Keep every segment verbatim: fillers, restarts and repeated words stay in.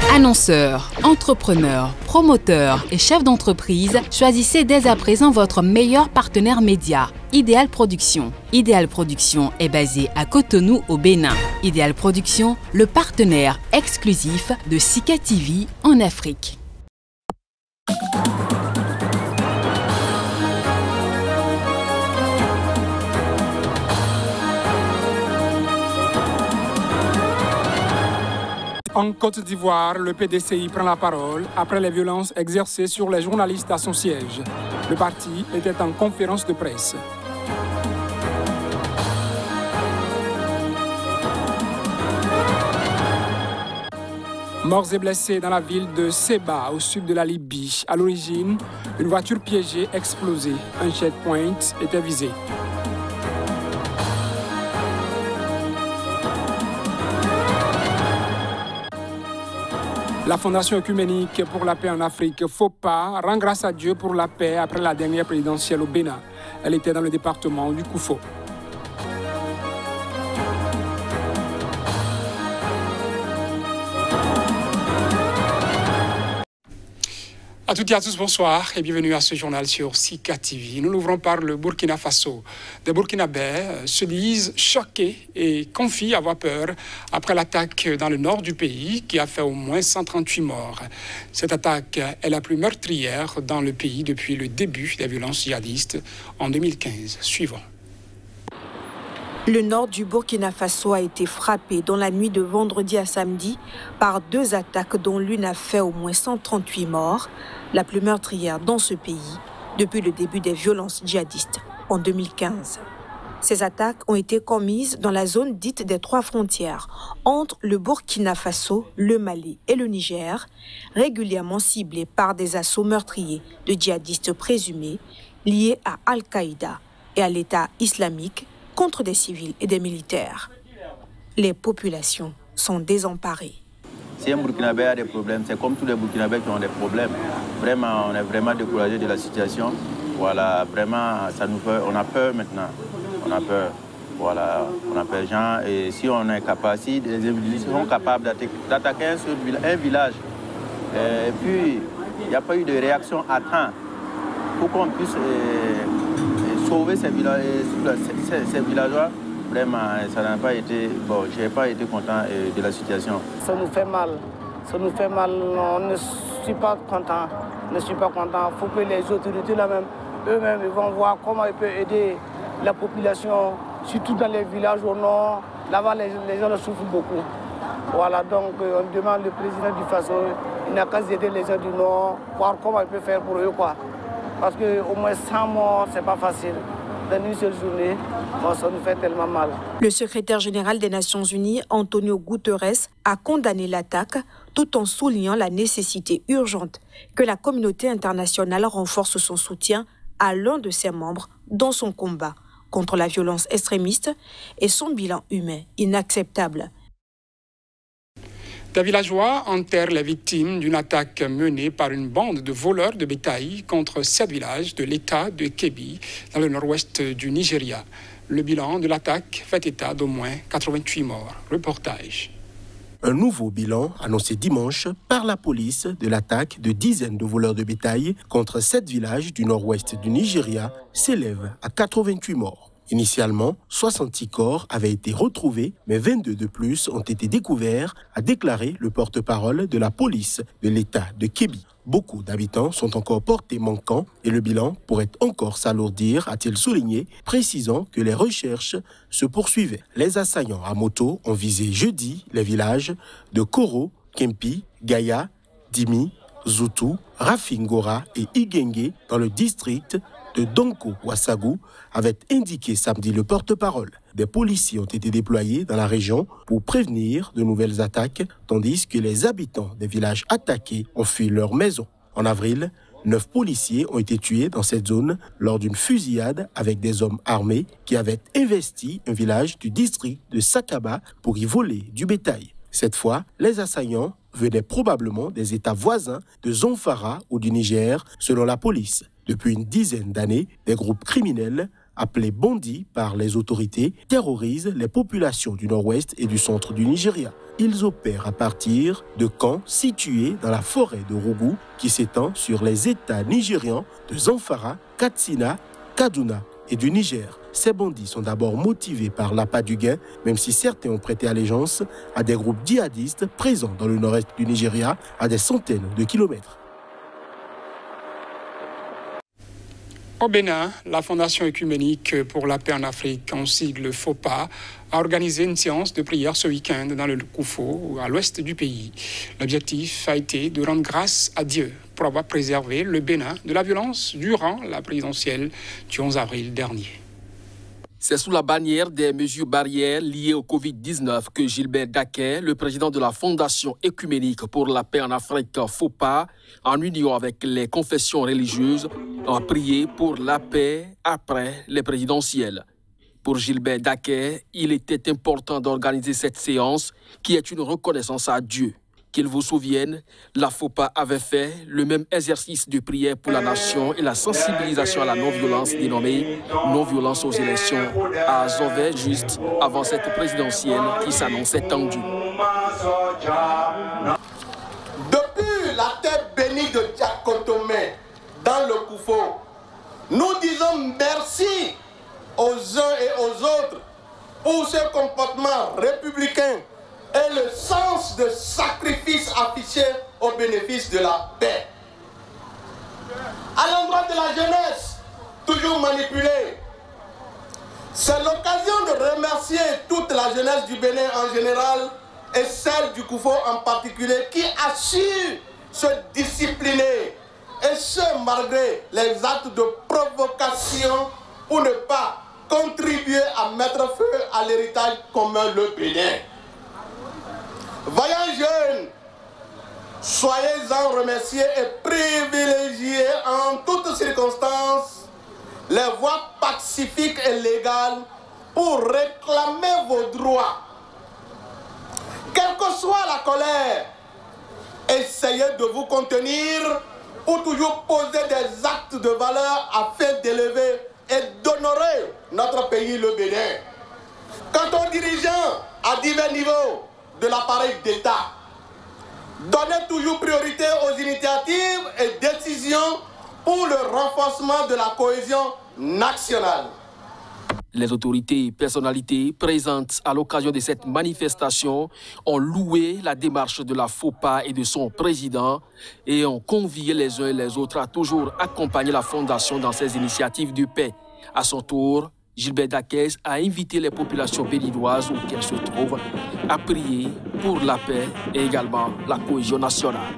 Annonceurs, entrepreneurs, promoteurs et chefs d'entreprise, choisissez dès à présent votre meilleur partenaire média, Idéal Production. Idéal Production est basé à Cotonou au Bénin. Idéal Production, le partenaire exclusif de Sika T V en Afrique. En Côte d'Ivoire, le P D C I prend la parole après les violences exercées sur les journalistes à son siège. Le parti était en conférence de presse. Morts et blessés dans la ville de Seba, au sud de la Libye. À l'origine, une voiture piégée explosée. Un checkpoint était visé. La Fondation œcuménique pour la paix en Afrique, FOPA, rend grâce à Dieu pour la paix après la dernière présidentielle au Bénin. Elle était dans le département du Koufo. À toutes et à tous, bonsoir et bienvenue à ce journal sur Sika T V. Nous l'ouvrons par le Burkina Faso. Des Burkinabés se disent choqués et confient avoir peur après l'attaque dans le nord du pays qui a fait au moins cent trente-huit morts. Cette attaque est la plus meurtrière dans le pays depuis le début des violences djihadistes en deux mille quinze. Suivant. Le nord du Burkina Faso a été frappé dans la nuit de vendredi à samedi par deux attaques dont l'une a fait au moins cent trente-huit morts, la plus meurtrière dans ce pays depuis le début des violences djihadistes en deux mille quinze. Ces attaques ont été commises dans la zone dite des trois frontières entre le Burkina Faso, le Mali et le Niger, régulièrement ciblées par des assauts meurtriers de djihadistes présumés liés à Al-Qaïda et à l'État islamique contre des civils et des militaires. Les populations sont désemparées. Si un Burkinabé a des problèmes, c'est comme tous les Burkinabés qui ont des problèmes. Vraiment, on est vraiment découragé de la situation. Voilà, vraiment, ça nous fait, on a peur maintenant. On a peur. Voilà, on a peur, gens. Et si on est capable, si les individus sont capables d'attaquer un, seul, un village, et puis il n'y a pas eu de réaction à temps pour qu'on puisse euh, sauver ces, village, ces, ces, ces villageois, vraiment, ça n'a pas été, bon, je n'ai pas été content euh, de la situation. Ça nous fait mal, ça nous fait mal, on ne suis pas content, on ne suis pas content. Il faut que les autorités là-même, eux-mêmes, ils vont voir comment ils peuvent aider la population, surtout dans les villages au nord. Là-bas, les, les gens souffrent beaucoup. Voilà, donc euh, on demande le président du Faso, il n'a qu'à aider les gens du nord, voir comment il peut faire pour eux, quoi. Parce qu'au moins cent morts, c'est pas facile. Dans une seule journée, bon, ça nous fait tellement mal. Le secrétaire général des Nations Unies, Antonio Guterres, a condamné l'attaque tout en soulignant la nécessité urgente que la communauté internationale renforce son soutien à l'un de ses membres dans son combat contre la violence extrémiste et son bilan humain inacceptable. Des villageois enterrent les victimes d'une attaque menée par une bande de voleurs de bétail contre sept villages de l'État de Kebbi, dans le nord-ouest du Nigeria. Le bilan de l'attaque fait état d'au moins quatre-vingt-huit morts. Reportage. Un nouveau bilan annoncé dimanche par la police de l'attaque de dizaines de voleurs de bétail contre sept villages du nord-ouest du Nigeria s'élève à quatre-vingt-huit morts. Initialement, soixante-six corps avaient été retrouvés, mais vingt-deux de plus ont été découverts, a déclaré le porte-parole de la police de l'État de Kebbi. Beaucoup d'habitants sont encore portés manquants et le bilan pourrait encore s'alourdir, a-t-il souligné, précisant que les recherches se poursuivaient. Les assaillants à moto ont visé jeudi les villages de Koro, Kempi, Gaya, Dimi, Zoutou, Rafingora et Igenge dans le district de Donko-Wassagou, avait indiqué samedi le porte-parole. Des policiers ont été déployés dans la région pour prévenir de nouvelles attaques, tandis que les habitants des villages attaqués ont fui leur maison. En avril, neuf policiers ont été tués dans cette zone lors d'une fusillade avec des hommes armés qui avaient investi un village du district de Sakaba pour y voler du bétail. Cette fois, les assaillants venaient probablement des États voisins de Zamfara ou du Niger, selon la police. Depuis une dizaine d'années, des groupes criminels appelé Bondi par les autorités, terrorisent les populations du nord-ouest et du centre du Nigeria. Ils opèrent à partir de camps situés dans la forêt de Rougou qui s'étend sur les États nigérians de Zamfara, Katsina, Kaduna et du Niger. Ces bandits sont d'abord motivés par l'appât du gain, même si certains ont prêté allégeance à des groupes djihadistes présents dans le nord-est du Nigeria à des centaines de kilomètres. Au Bénin, la Fondation œcuménique pour la paix en Afrique, en sigle FOPA, a organisé une séance de prière ce week-end dans le Koufo, à l'ouest du pays. L'objectif a été de rendre grâce à Dieu pour avoir préservé le Bénin de la violence durant la présidentielle du onze avril dernier. C'est sous la bannière des mesures barrières liées au Covid dix-neuf que Gilbert Daquet, le président de la Fondation œcuménique pour la paix en Afrique, FOPA, en union avec les confessions religieuses, a prié pour la paix après les présidentielles. Pour Gilbert Daquet, il était important d'organiser cette séance qui est une reconnaissance à Dieu. Qu'il vous souvienne, la FOPA avait fait le même exercice de prière pour la nation et la sensibilisation à la non-violence dénommée non-violence aux élections à Zové juste avant cette présidentielle qui s'annonçait tendue. Depuis la terre bénie de Diakotomé dans le Koufo, nous disons merci aux uns et aux autres pour ce comportement républicain et le sens de sacrifice affiché au bénéfice de la paix. À l'endroit de la jeunesse, toujours manipulée, c'est l'occasion de remercier toute la jeunesse du Bénin en général et celle du Koufo en particulier qui a su se discipliner, et ce malgré les actes de provocation pour ne pas contribuer à mettre feu à l'héritage commun le Bénin. Voyons jeunes, soyez-en remerciés et privilégiés en toutes circonstances les voies pacifiques et légales pour réclamer vos droits. Quelle que soit la colère, essayez de vous contenir pour toujours poser des actes de valeur afin d'élever et d'honorer notre pays, le Bénin. Quant aux dirigeants à divers niveaux de l'appareil d'État, donnez toujours priorité aux initiatives et décisions pour le renforcement de la cohésion nationale. Les autorités et personnalités présentes à l'occasion de cette manifestation ont loué la démarche de la FOPA et de son président et ont convié les uns et les autres à toujours accompagner la Fondation dans ses initiatives de paix. À son tour, Gilbert Daquet a invité les populations béninoises où qu'elles se trouvent à prier pour la paix et également la cohésion nationale.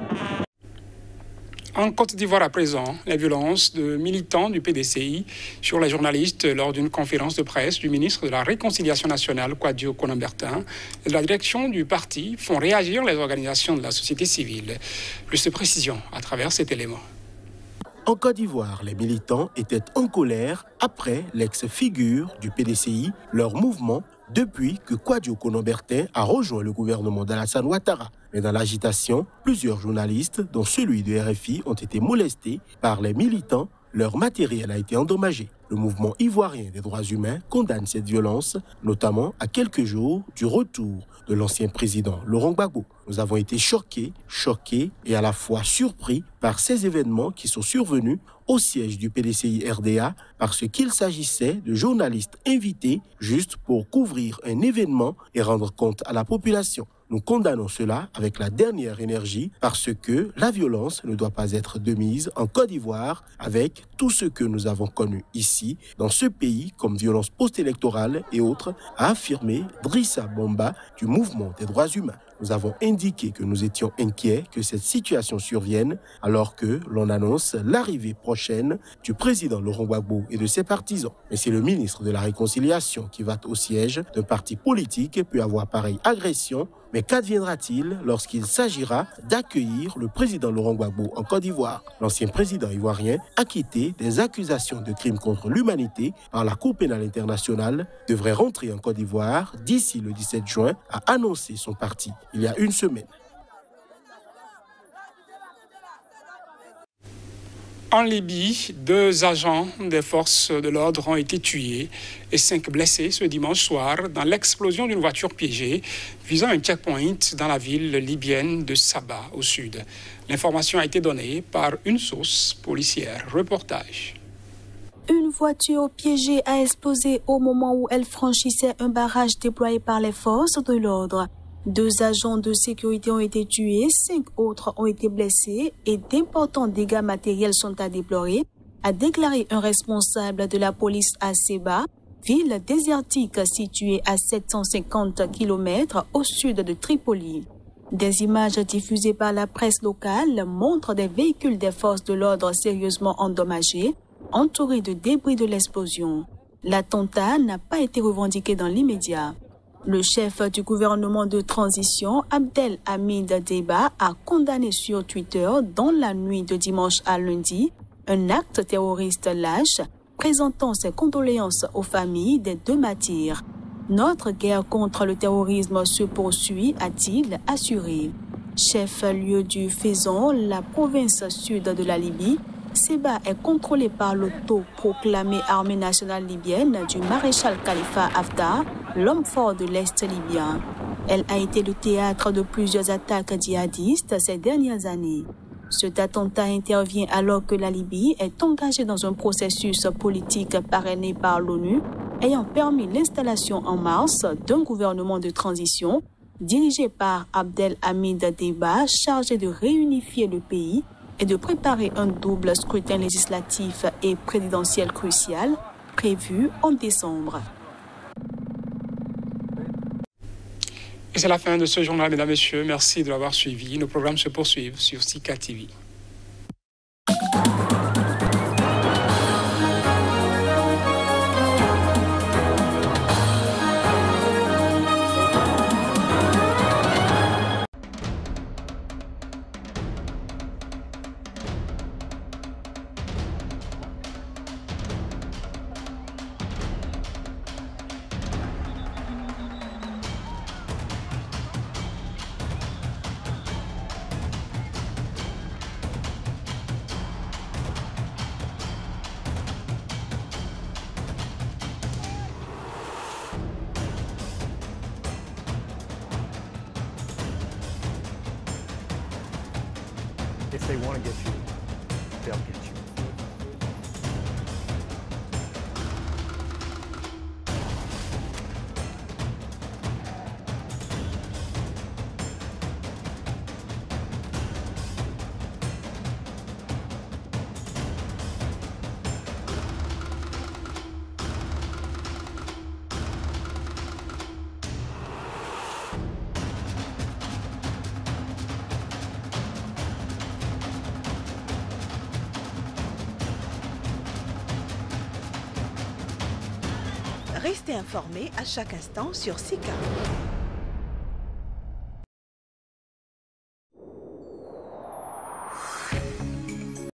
En Côte d'Ivoire à présent, les violences de militants du P D C I sur les journalistes lors d'une conférence de presse du ministre de la Réconciliation nationale, Kwadjo Konombertin, et de la direction du parti font réagir les organisations de la société civile. Plus de précision à travers cet élément. En Côte d'Ivoire, les militants étaient en colère après l'ex-figure du P D C I, leur mouvement, depuis que Kwadjo Konombertin a rejoint le gouvernement d'Alassane Ouattara. Mais dans l'agitation, plusieurs journalistes, dont celui de R F I, ont été molestés par les militants. Leur matériel a été endommagé. Le mouvement ivoirien des droits humains condamne cette violence, notamment à quelques jours du retour de l'ancien président Laurent Gbagbo. Nous avons été choqués, choqués et à la fois surpris par ces événements qui sont survenus au siège du P D C I R D A parce qu'il s'agissait de journalistes invités juste pour couvrir un événement et rendre compte à la population. Nous condamnons cela avec la dernière énergie parce que la violence ne doit pas être de mise en Côte d'Ivoire avec tout ce que nous avons connu ici, dans ce pays, comme violence post-électorale et autres, a affirmé Drissa Bomba du mouvement des droits humains. Nous avons indiqué que nous étions inquiets que cette situation survienne alors que l'on annonce l'arrivée prochaine du président Laurent Gbagbo et de ses partisans. Mais c'est le ministre de la Réconciliation qui va au siège d'un parti politique peut avoir pareille agression. Mais qu'adviendra-t-il lorsqu'il s'agira d'accueillir le président Laurent Gbagbo en Côte d'Ivoire? L'ancien président ivoirien, acquitté des accusations de crimes contre l'humanité par la Cour pénale internationale, devrait rentrer en Côte d'Ivoire d'ici le dix-sept juin, a annoncé son parti il y a une semaine. En Libye, deux agents des forces de l'ordre ont été tués et cinq blessés ce dimanche soir dans l'explosion d'une voiture piégée visant un checkpoint dans la ville libyenne de Saba, au sud. L'information a été donnée par une source policière. Reportage. Une voiture piégée a explosé au moment où elle franchissait un barrage déployé par les forces de l'ordre. Deux agents de sécurité ont été tués, cinq autres ont été blessés et d'importants dégâts matériels sont à déplorer, a déclaré un responsable de la police à Seba, ville désertique située à sept cent cinquante kilomètres au sud de Tripoli. Des images diffusées par la presse locale montrent des véhicules des forces de l'ordre sérieusement endommagés, entourés de débris de l'explosion. L'attentat n'a pas été revendiqué dans l'immédiat. Le chef du gouvernement de transition, Abdel Hamid Deiba, a condamné sur Twitter, dans la nuit de dimanche à lundi, un acte terroriste lâche, présentant ses condoléances aux familles des deux martyrs. Notre guerre contre le terrorisme se poursuit, a-t-il assuré. Chef-lieu du Fezzan, la province sud de la Libye, Seba est contrôlé par l'auto-proclamée armée nationale libyenne du maréchal Khalifa Haftar, l'homme fort de l'Est libyen. Elle a été le théâtre de plusieurs attaques djihadistes ces dernières années. Cet attentat intervient alors que la Libye est engagée dans un processus politique parrainé par l'ONU, ayant permis l'installation en mars d'un gouvernement de transition dirigé par Abdel Hamid Deiba, chargé de réunifier le pays et de préparer un double scrutin législatif et présidentiel crucial prévu en décembre. Et c'est la fin de ce journal, mesdames et messieurs. Merci de l'avoir suivi. Nos programmes se poursuivent sur Sika T V. If they want to get you, they'll get you. Restez informés à chaque instant sur Sika.